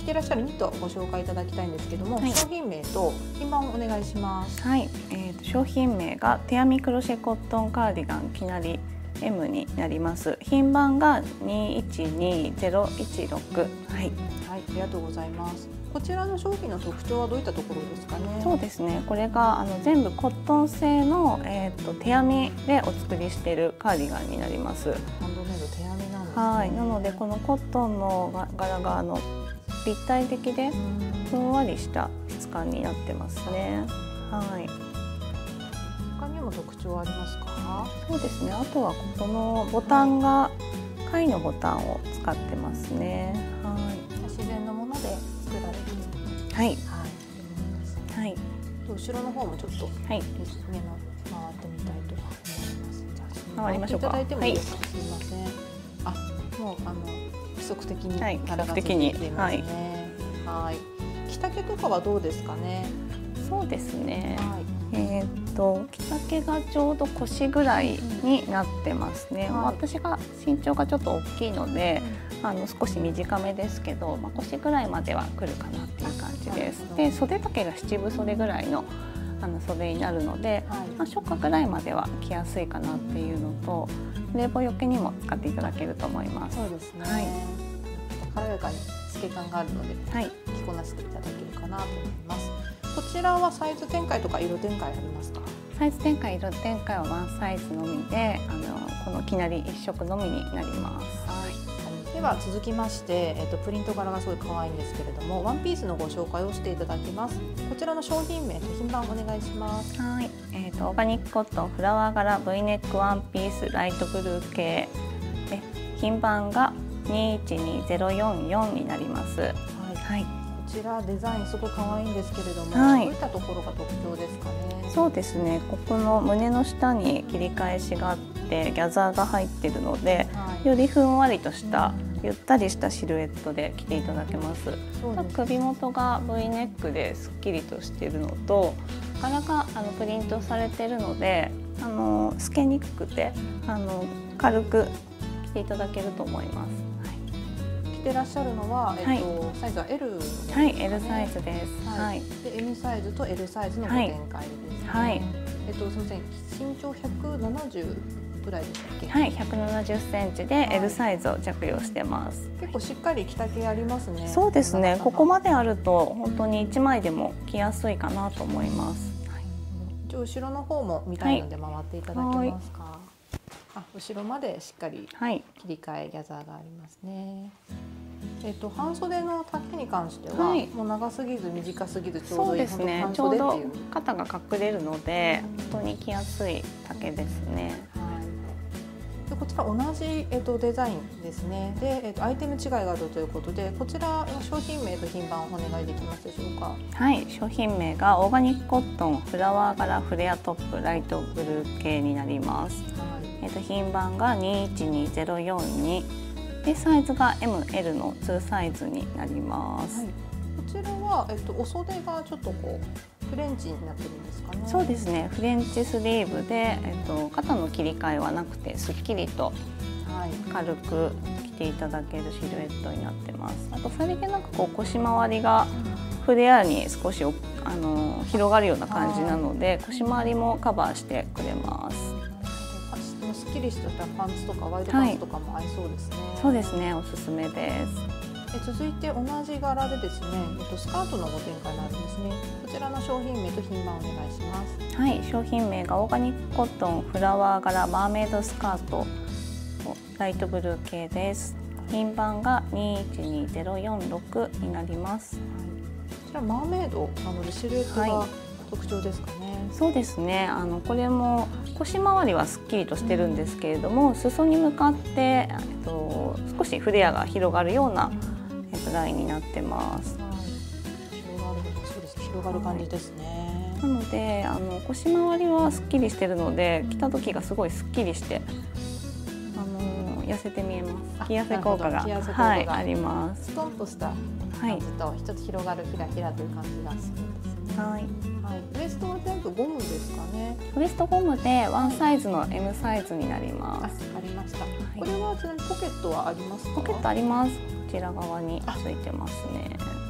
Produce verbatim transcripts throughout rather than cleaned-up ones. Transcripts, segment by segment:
ていらっしゃるニットをご紹介いただきたいんですけども、はい、商品名と品番をお願いします。 はい、えーと、商品名が手編みクロシェコットンカーディガンきなり エム になります。品番がにいちにゼロいちろく。はい、 はい、ありがとうございます。こちらの商品の特徴はどういったところですかね。 そうですね。これがあの全部コットン製の、えーと、手編みでお作りしているカーディガンになります。 ハンドメイド手編みなんですね。 はい。なのでこのコットンの柄があの立体的でふんわりした質感になってますね。はい。 他にも特徴はありますか。 そうですね。あとはこのボタンが貝のボタンを使ってますね。はい。 自然のもので作られている。 はい。 はい。はい。後ろの方もちょっと、はい、目の回ってみたいと思います。じゃあ回りましょうか。 いただいてもいいですか。はい、すみません。あ、もうあの規則的に柄がついていますね。はい。着丈とかはどうですかね。 そうですね。はい、えっと着丈がちょうど腰ぐらいになってますね。うん、はい、私が身長がちょっと大きいので、うん、あの少し短めですけど、まあ、腰ぐらいまでは来るかなっていう感じです。で、袖丈が七分袖ぐらいのあの袖になるので、はい、まあ、初夏ぐらいまでは着やすいかなっていうのと、冷房よけにも使っていただけると思います。 そうですね。はい、軽やかに透け感があるので、はい、着こなしていただけるかなと思います。こちらはサイズ展開とか色展開ありますか。 サイズ展開、色展開はワンサイズのみで、あのこのきなり一色のみになります。 はい、では続きまして、えっとプリント柄がすごい可愛いんですけれども、ワンピースのご紹介をしていただきます。こちらの商品名と品番お願いします。 はい、えっとオーガニックコットンフラワー柄 V ネックワンピースライトブルー系で、品番がにいちにゼロよんよんになります。はい。はい、 こちらデザインすごく可愛いんですけれども、はい、どういったところが特徴ですかね。 そうですね。ここの胸の下に切り返しがあってギャザーが入っているので、はい、よりふんわりとした、うん、ゆったりしたシルエットで着ていただけます。そうです。首元が V ネックですっきりとしているのと、柄があのプリントされているので、あの透けにくくてあの軽く着ていただけると思います。 着てらっしゃるのは、えっと、はい、サイズは エル ですかね。 はい、エル サイズです。はい。 で エム サイズと エル サイズのご展開ですね。はい。えっとすみません、身長ひゃくななじゅうぐらいでしたっけ。 はい、ひゃくななじゅっセンチで エル サイズを着用してます。 結構しっかり着丈ありますね。 そうですね。ここまであると本当にいちまいでも着やすいかなと思います。 はい。じゃあ後ろの方も見たいので回っていただけますか。はい、あ、後ろまでしっかり切り替えギャザーがありますね。えっと半袖の丈に関しては、はい、もう長すぎず短すぎずちょうどいい。 そうですね。ちょうど肩が隠れるので、本当に着やすい丈ですね。 はい。でこちら同じえっとデザインですね。でえっとアイテム違いがあるということで、こちら商品名と品番お願いできますでしょうか。 はい。商品名がオーガニックコットンフラワー柄フレアトップライトブルー系になります。はい。えっと品番がにいちにゼロよんに。でサイズが エムエル のにサイズになります。はい、こちらは、えっと、お袖がちょっとこうフレンチになってるんですかね。 そうですね。フレンチスリーブで、えっと、肩の切り替えはなくてすっきりと軽く着ていただけるシルエットになってます。あとさりげなくこう腰回りがフレアに少しあの広がるような感じなので、腰回りもカバーしてくれます。 すっきりしたパンツとかワイドパンツとかも合いそうですね。はい、 そうですね。おすすめです。 え続いて同じ柄でですね、えっとスカートのご展開があるんですね。こちらの商品名と品番お願いします。 はい、商品名がオーガニックコットンフラワー柄マーメイドスカートライトブルー系です。品番がにいちにゼロよんろくになります。はい、 こちらマーメイドなのでシルエットが特徴ですかね。はい、 そうですね。あのこれも腰回りはすっきりとしてるんですけれども、うん、裾に向かって、えっと、少しフレアが広がるような、えっと、ラインになってます。 はい、広がる、そうですね。広がる感じですね。 はい、なのであの腰回りはすっきりしてるので、着た時がすごいすっきりして、あの痩せて見えます。着痩せ効果が、はい、あります。 ストンとした感じと一つ広がるひらひらという感じがするんですね。はい。はい、ウエストは全部ゴムですかね。 ウエストゴムでワンサイズの エム サイズになります。 わかりました。はい、これはちなみにポケットはありますか？ ポケットあります。こちら側についてますね。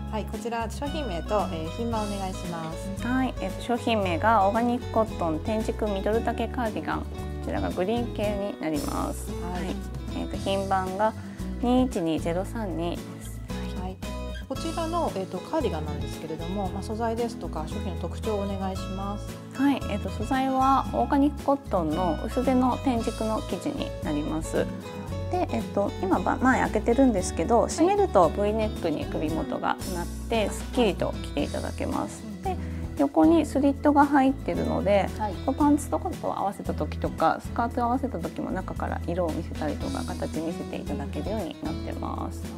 はい、こちら商品名と、えー、品番お願いします。 はい、えっと商品名がオーガニックコットン天竺ミドル丈カーディガン。こちらがグリーン系になります。はい。はい、えっと品番がにいちにゼロさんにです。 はい。こちらのえっ、ー、とカーディガンなんですけれども、まあ素材ですとか商品の特徴をお願いします。 はい、えっと素材はオーガニックコットンの薄手の天竺の生地になります。で、えっと、今前開けてるんですけど、締めると ブイ ネックに首元がなってすっきりと着ていただけます。で、横にスリットが入ってるので、はい、パンツとかと合わせた時とかスカート合わせた時も中から色を見せたりとか形見せていただけるようになってます。はい、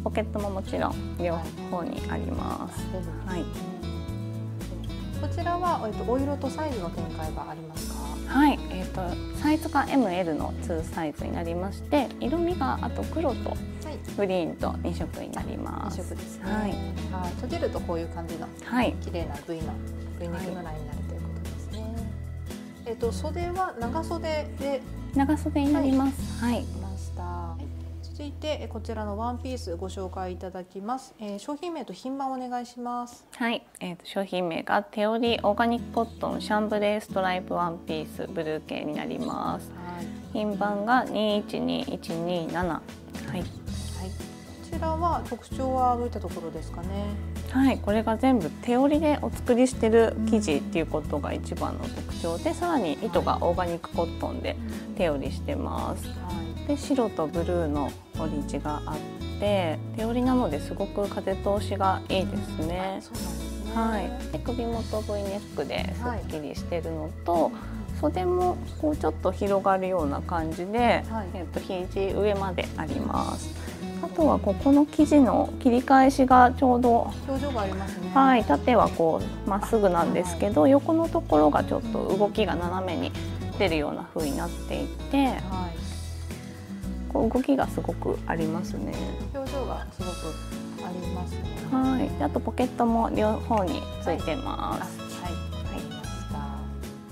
ポケットももちろん両方にあります。はい、 こちらは、えっと、お色とサイズの展開がありますか？ はい、えーと、サイズが エムエル のにサイズになりまして、色味があと黒とグリーンとに色になります。 に色ですね。はい、はい、閉じるとこういう感じの綺麗な V の V ネックのラインになるということですね。はい、えっと袖は長袖で長袖になります。はい。はい、 ました。はい、続いてこちらのワンピースご紹介いただきます。えー、商品名と品番お願いします。 はい、えー、と商品名がテオリオーガニックコットンシャンブレーストライプワンピースブルー系になります。はい、品番がにいちにいちになな。はい。はい。こちらは特徴はどういったところですかね。 はい、これが全部手織りでお作りしてる生地っていうことが一番の特徴で、さらに糸がオーガニックコットンで手織りしてます。はい、で白とブルーの織り地があって手織りなのですごく風通しがいいですね。はい、で首元 ブイ ネックですっきりしてるのと、はい、袖もこうちょっと広がるような感じで、はい、えっと肘上まであります。あとはここの生地の切り返しがちょうど表情がありますね。 はい、縦はこうまっすぐなんですけど、横のところがちょっと動きが斜めに出るような風になっていて、はい、こう動きがすごくありますね。 表情がすごくありますね。 はい、あとポケットも両方についてます。 はい、はい、はい、ました。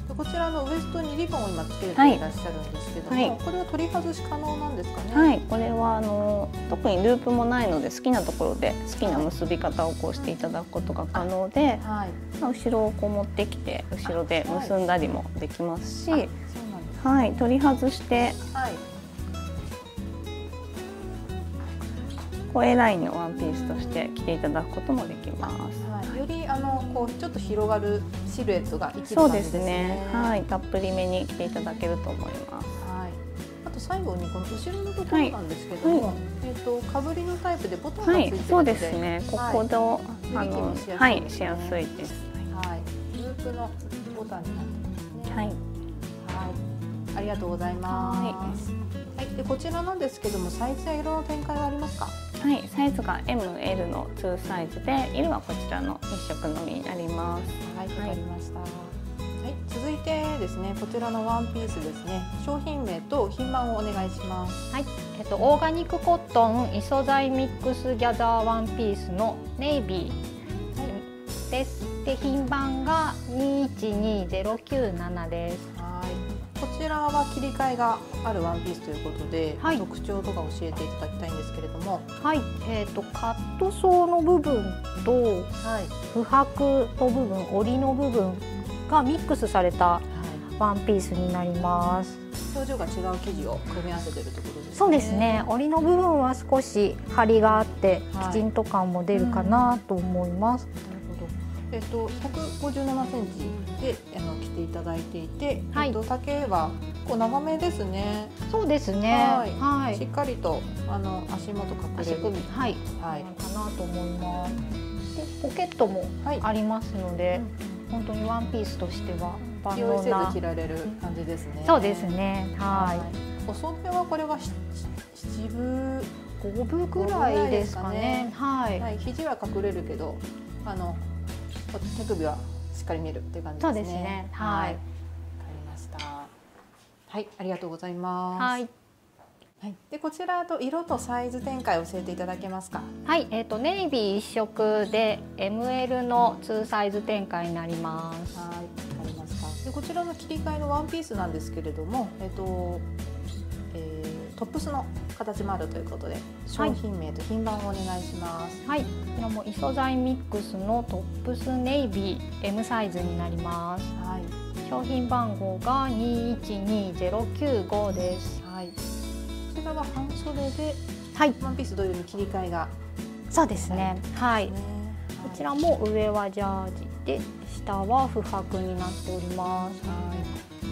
こちらのウエストにリボンを今つけていらっしゃるんですけども、はい、これは取り外し可能なんですかね。 はい、これはあの特にループもないので好きなところで好きな結び方をこうしていただくことが可能で、はい、後ろをこう持ってきて後ろで結んだりもできますし、はい、はい、取り外して、はい、こう エー ラインのワンピースとして着ていただくこともできます。 はい、よりあのこうちょっと広がるシルエットが生きる感じですね。そうですね。 はい、たっぷりめに着ていただけると思います。 はい。あと最後にこの後ろのところなんですけども、はい、えっ、ー、とかぶりのタイプでボタンがついてるので、はい、 そうですね。ここの、はい、あのはいしやすいです。 はい。ループのボタンになってますね。はい。はい。ありがとうございます。はい。でこちらなんですけども、サイズや色の展開はありますか？ はい、サイズが エムエル のにサイズで、色はこちらの一色のみになります。 はい、わかりました。はい、続いてですね、こちらのワンピースですね。商品名と品番をお願いします。 はい、えっとオーガニックコットン異素材ミックスギャザーワンピースのネイビーです。で品番がにいちにゼロきゅうななです。 はい。こちらは切り替えがあるワンピースということで、はい、特徴とか教えていただきたいんですけれども、 はい、えっとカットソーの部分と、はい、不白の部分、織りの部分がミックスされたワンピースになります。 表情が違う生地を組み合わせているということですね。 そうですね。織りの部分は少し張りがあって、はい、きちんと感も出るかなと思います。うん、 えっと、ひゃくごじゅうななセンチであの着ていただいていて、はい、えっと、丈はこう長めですね。 そうですね。 はい、はい、しっかりとあの足元隠れる、足首、はい、はい、かなと思います。で、ポケットもありますので、はい、本当にワンピースとしては万能な着られる感じですね。 そうですね。はい。 お袖はこれは七分五分ぐらいですかね。はい。 はい、肘は隠れるけど、あの手首はしっかり見えるっていう感じですね。そうですね。はい。わかりました。はい、ありがとうございます。はい。はい。でこちらと色とサイズ展開を教えていただけますか。 はい。えっとネイビー一色で エムエル のにサイズ展開になります。 はい。わかりました。でこちらの切り替えのワンピースなんですけれども、えっと、えトップスの形もあるということで、商品名と品番をお願いします。 はい、こちらも異素材ミックスのトップスネイビー エム サイズになります。はい、商品番号がにいちにゼロきゅうごです。 はい、こちらは半袖で、 はい、 ワンピース同様に切り替えが、 そうですね。はい、こちらも上はジャージで、下は不白になっております。はい、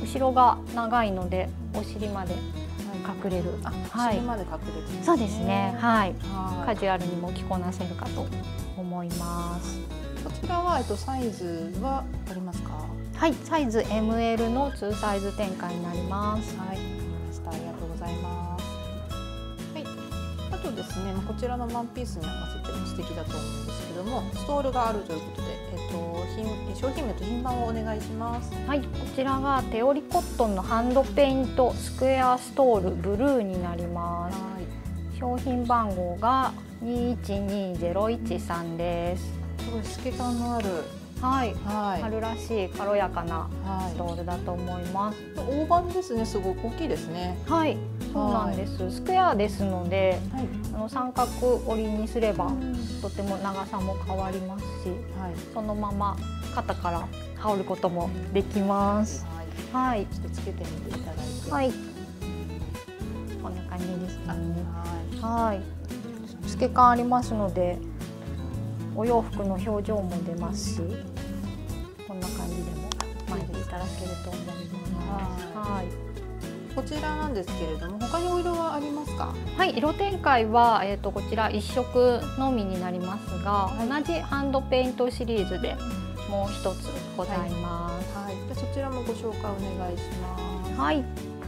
後ろが長いのでお尻まで隠れる。 あ、はい、お尻まで隠れてるんですね。 そうですね。はい、カジュアルにも着こなせるかと思います。 こちらはえっとサイズはありますか？ はい、サイズ エムエル のツーサイズ展開になります。 はい、ありがとうございます。はい、あとですね、こちらのワンピースに合わせても素敵だと思うんですけども、ストールがあるということで、えっと品商品名と品番をお願いします。 はい、こちらがテオリコットンのハンドペイントスクエアストールブルーになります。はい、商品番号がにいちにゼロいちさんです。 すごい透け感のある、 はい、はい、春らしい軽やかなストールだと思います。 はい、大判ですね。すごい大きいですね。 はい、そうなんです。はい、スクエアですので、はい、あの三角折りにすればとても長さも変わりますし、はい、そのまま肩から羽織ることもできます。 はい、はい、ちょっとつけてみていただいて、 はい、こんな感じですね。はい、透け感ありますので、お洋服の表情も出ますし、こんな感じでも巻いていただけると思います。はい、 こちらなんですけれども、他にお色はありますか？ はい、色展開はえっとこちら一色のみになりますが、はい、同じハンドペイントシリーズでもう一つございます。 はい、はい、でそちらもご紹介お願いします。 はい。で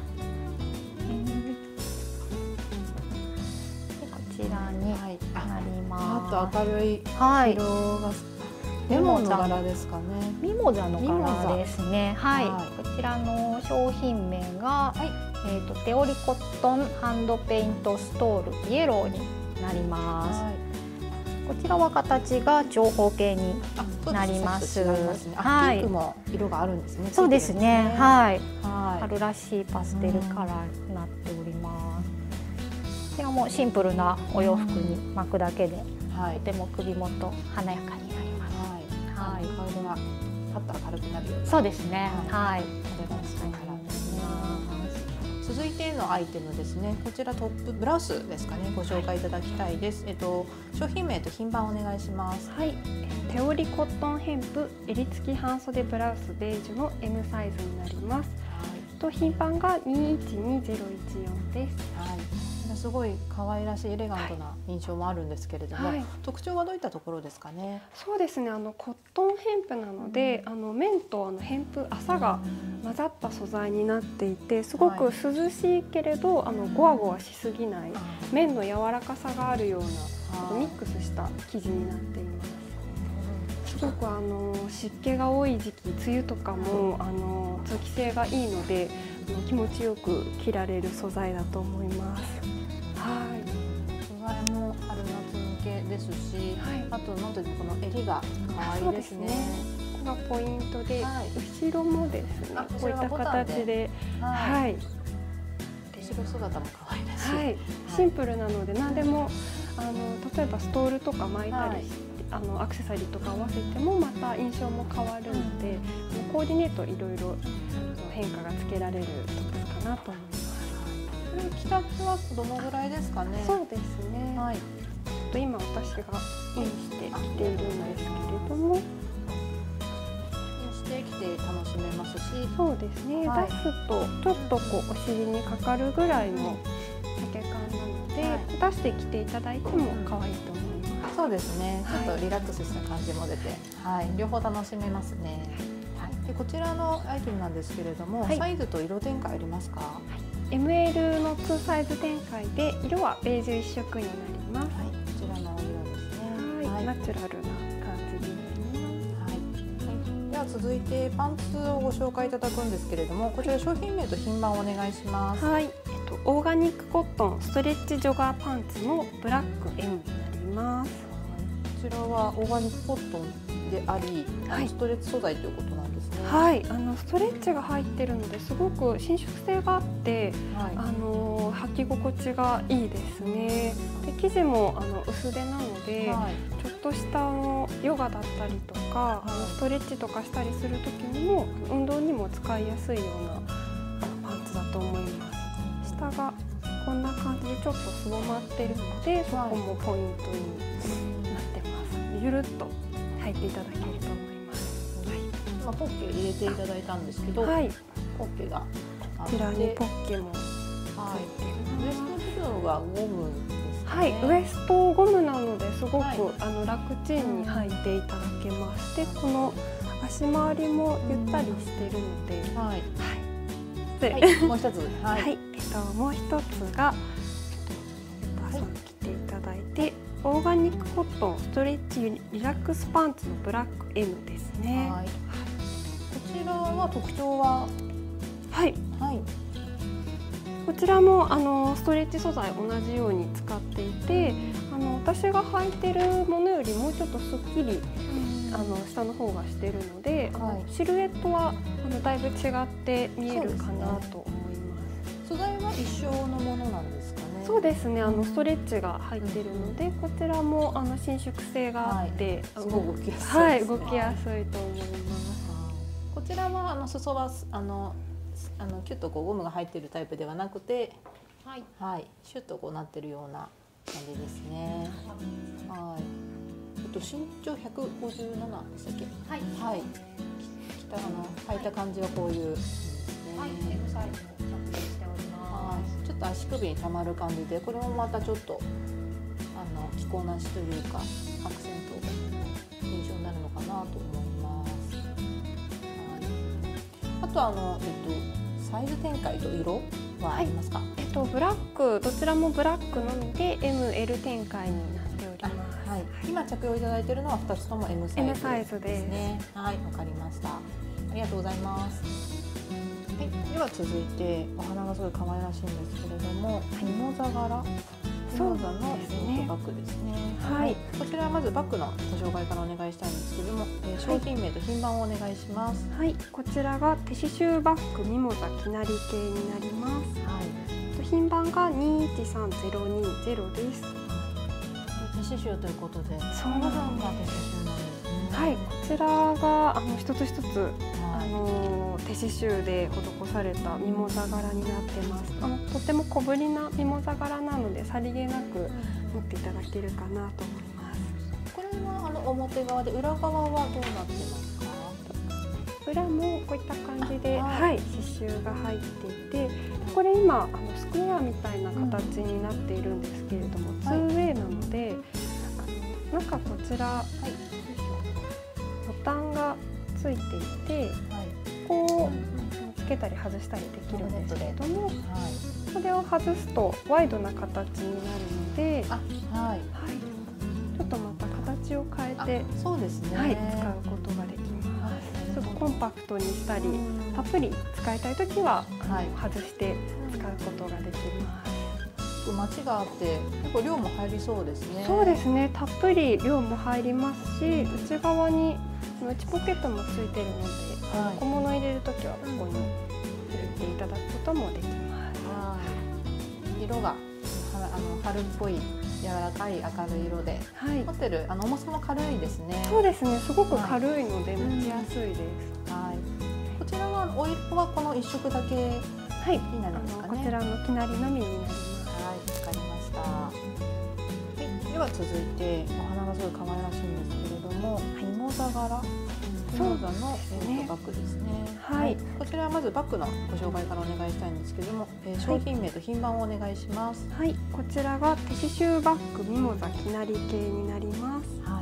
こちらになります。 あと明るい色が、はい、レモンの柄ですかね。 ミモザの柄ですね。はい。はい、こちらの商品名が、はい、えっとテオリコットンハンドペイントストールイエローになります。はい、こちらは形が長方形になります。 はい。ピンクも色があるんですね。 そうですね。はい。はい。春らしいパステルカラーになっております。こちらもシンプルなお洋服に巻くだけで、はい、とても首元華やかになります。 はい。はい。顔がパッと明るくなるような。 そうですね。はい。 これが確かにカラーですね。続いてのアイテムですね。こちらトップブラウスですかね。ご紹介いただきたいです。えっと商品名と品番お願いします。 はい。テオリコットンヘンプ襟付き半袖ブラウスベージュの エム サイズになります。はい。と品番がにいちにゼロいちよんです。はい。 すごい可愛らしいエレガントな印象もあるんですけれども、はい、特徴はどういったところですかね。 そうですね。あのコットンヘンプなので、うん、あの綿とあのヘンプ麻が混ざった素材になっていて、すごく涼しいけれど、はい、あのゴワゴワしすぎない綿の柔らかさがあるようなミックスした生地になっています。すごくあの湿気が多い時期、梅雨とかもあの通気性がいいので、気持ちよく着られる素材だと思います。はい。 素材も春夏向けですし、はい、あとなんというかこの襟が可愛いですね。 ここがポイントで、はい、後ろもですね、こういった形で、はい。はい、 後ろ姿も可愛いらしい。 はい。シンプルなので何でもあの例えばストールとか巻いたりして、はい、あのアクセサリーとか合わせてもまた印象も変わるので、コーディネートいろいろ変化がつけられるトップスかなと思います。 着丈はどのぐらいですかね。 そうですね。はい。と今私がインして着ているんですけれども、インして着て楽しめますし、 そうですね。はい、出すとちょっとこうお尻にかかるぐらいの丈感なので、はい、出して着ていただいても可愛いと思います。 そうですね。ちょっとリラックスした感じも出て、はい、両方楽しめますね。はい。でこちらのアイテムなんですけれども、はい、サイズと色展開ありますか。はい、 エムエル のツーサイズ展開で色はベージュ一色になります。 はい、こちらの色ですね。 はい、ナチュラルな感じになります。 はい。では続いてパンツをご紹介いただくんですけれども、こちら商品名と品番をお願いします。 はい、えっとオーガニックコットンストレッチジョガーパンツのブラック エム になります。 はい、こちらはオーガニックコットンであり、はい、ストレッチ素材ということなんですね。 はい、あのストレッチが入ってるのですごく伸縮性があって、はい、あの履き心地がいいですね。で生地もあの薄手なので、はい、ちょっとしたあのヨガだったりとか、はい、あのストレッチとかしたりする時にも運動にも使いやすいようなパンツだと思います。下がこんな感じでちょっとすぼまってるので、そこもポイントになってます。ゆるっと履いていただけると思います。 はい、今ポッケ入れていただいたんですけど、はい、ポッケがこちらにポッケもついています。ウエスト部分はゴムですかね。 はい、ウエストゴムなのですごく、はい、あの楽ちんに履いていただけます。で、この足回りもゆったりしてるので、はい。はいはい、もう一つ、 はい、はい、えっともう一つが、はい、着ていただいて、オーガニックコットンストレッチリラックスパンツのブラック エム ですね。はい、こちらは特徴は、 はい、はい、こちらもあのストレッチ素材同じように使っていて、あの私が履いてるものよりもうちょっとすっきり、あの下の方がしてるので、はい、シルエットはあのだいぶ違って見えるかなと思います。 素材は一緒のものなんですかね。 そうですね。あのストレッチが入ってるので、うん、こちらもあの伸縮性があって、 はい、すごい動きやすい、 はい、動きやすいと思います。 こちらはあの裾はあのあのキュッとこうゴムが入っているタイプではなくて、はい、はい、シュッとこうなってるような感じですね。はい。えっと身長ひゃくごじゅうななでしたっけ？はい。はい。着たあの履いた感じはこういうですね。はい。エムサイズを着用しております。ちょっと足首にたまる感じで、これもまたちょっとあの着こなしというかアクセント印象になるのかなと思います。はい。あとあのえっと。サイズ展開と色はありますか？はい、 えっとブラック、どちらもブラックのみで エムエル 展開になっております。 はい、今着用いただいているのはふたつとも エム サイズですね。エムサイズですね。はい、わかりました。ありがとうございます。はい、では続いてお花がすごい可愛らしいんですけれども、ミモザ柄。ミモザのバッグですね。はい、こちらはまずバッグのご紹介からお願いしたいんですけれども、えー、商品名と品番をお願いします。 はい、こちらが手刺繍バッグミモザきなり系になります。はい、品番がにいちさんゼロにゼロです。 手刺繍ということで、その部分が手刺繍なんですね。 はい、こちらがあの一つ一つ、あの手刺繍で施されたミモザ柄になってます。あのとても小ぶりなミモザ柄なので、さりげなく持っていただけるかなと思います。 これはあの表側で、裏側はどうなってますか？ 裏もこういった感じで、はい、刺繍が入っていて、これ今あのスクエアみたいな形になっているんですけれども、ツーウェイなので、あの中こちら、はい、ボタンがついていて、こうつけたり外したりできるんですけれども、これを外すとワイドな形になるので、はい、ちょっとまた形を変えて、 そうですね、 はい、使うことができます。ちょっとコンパクトにしたり、たっぷり使いたいときは、はい、外して使うことができます。 待ちがあって結構量も入りそうですね。 そうですね、たっぷり量も入りますし、内側に内ポケットもついているので、はい、小物入れるときはここに入れていただくこともできます。はい、 色があの春っぽい柔らかい明るい色で、はい、持ってるあの重さも軽いですね。 そうですね、すごく軽いので持ちやすいです。 はい、こちらはお色はこの一色だけになるんですかね。 こちらのきなりのみになります。 はい、わかりました。はい、では続いてお花がすごい可愛らしいんですけれども、ミモザ柄、ミモザのバッグですね。はい、こちらはまずバッグのご紹介からお願いしたいんですけれども、えー、商品名と品番をお願いします。 はい、こちらが手刺繍バッグミモザきなり系になります。はい、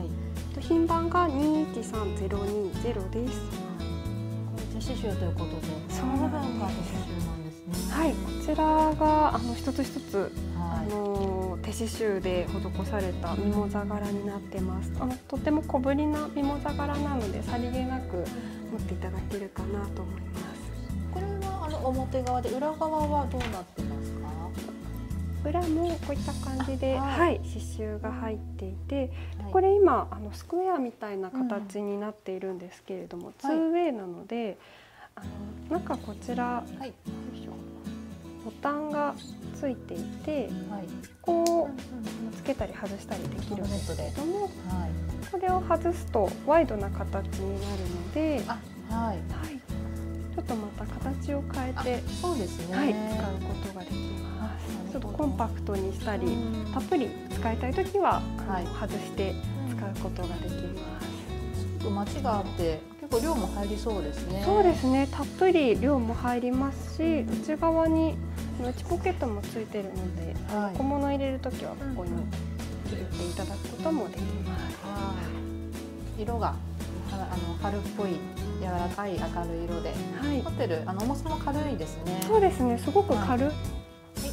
品番がにいちさんゼロにゼロです。 これ手刺繍ということで、その部分が手刺繍なんですね。 はい、こちらがあの一つ一つ、はい、あの手刺繍で施されたミモザ柄になってます。あのとても小ぶりなミモザ柄なので、さりげなく持っていただけるかなと思います。 これはあの表側で、裏側はどうなってますか？ 裏もこういった感じで、はいはい、刺繍が入っていて、これ今あのスクエアみたいな形になっているんですけれども、うん、ツーウェイなので、あの中こちら、はい、ボタンがついていて、はい、こうつけたり外したりできるんですけれども、はい、これを外すとワイドな形になるので、あ、はいはい、ちょっとまた形を変えて、そうですね、はい、使うことができます。ちょっとコンパクトにしたり、たっぷり使いたいときは、はい、外して使うことができます。 待ちがあって結構量も入りそうですね。 そうですね、たっぷり量も入りますし、内側に内ポケットもついているので、はい、小物入れるときはここに入れていただくこともできます。はい、色があの春っぽい柔らかい明るい色で、はい、ホテルあの重さも軽いですね。 そうですね、すごく軽い。はい 、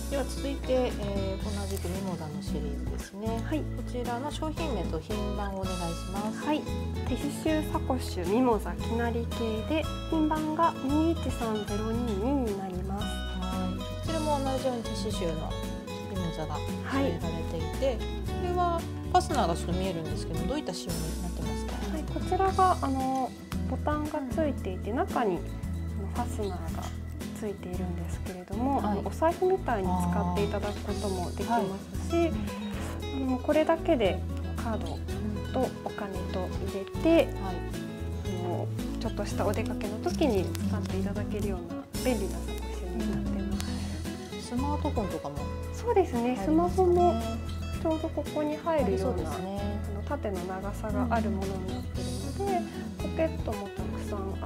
では続いて、えー、同じくミモザのシリーズですね。はい、こちらの商品名と品番をお願いします。 はい、手刺繍サコッシュミモザきなり系で品番がにいちさんゼロににになります。 はい、こちらも同じように手刺繍のミモザが入れられていて、はい、これはファスナーがちょっと見えるんですけど、どういった仕様になってますか？ はい、こちらがあのボタンがついていて、中にファスナーがついているんですけれども、はい、あのお財布みたいに使っていただくこともできますし、はい、あのこれだけでカードとお金と入れて、はい、あのちょっとしたお出かけの時に使っていただけるような便利なサコッシュになってます。 スマートフォンとかも、 そうですね、スマホもちょうどここに入るような、ね、あの縦の長さがあるものになっているので、ポケットもたくさんあって、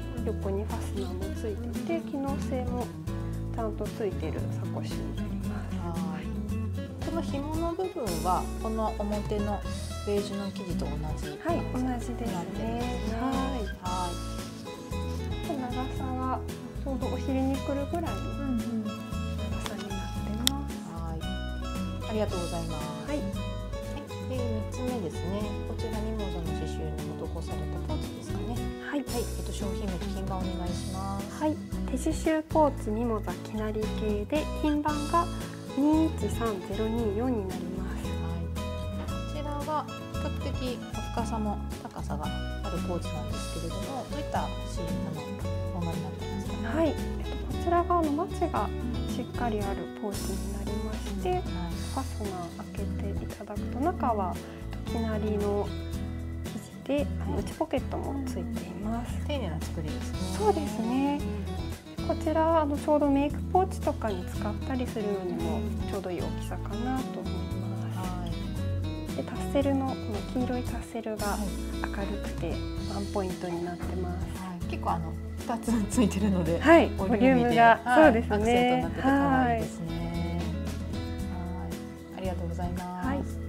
横にファスナーもついていて、機能性もちゃんとついているサコッシュになります。はい、 この紐の部分はこの表のベージュの生地と同じ、 はい、同じですね。はい、はい、長さはちょうどお尻にくるぐらいの長さになってます。 はい、ありがとうございます。はい。でみっつめですね。こちらミモザの刺繍に施されたポーチですかね。はい。はい。えっと商品名と品番お願いします。 はい。手刺繍ポーチミモザきなり系で品番がにいちさんゼロによんになります。 はい。こちらは比較的深さも高さがあるポーチなんですけれども、どういったシーンのものになってますかね。 はい。えっとこちらがあのマチがしっかりあるポーチになりまして、はい、ファスナー開けていただくと中はきなりの生地で、あの内ポケットもついています。 丁寧な作りですね。 そうですね。こちらあのちょうどメイクポーチとかに使ったりするのにもちょうどいい大きさかなと思います。はい、でタッセルのこの黄色いタッセルが明るくてワンポイントになってます。 はい、結構あのふたつついてるので、 はい、ボリュームが、はい、そうですね。 アクセントになってて可愛いですね。はい、ありがとうございます。はい。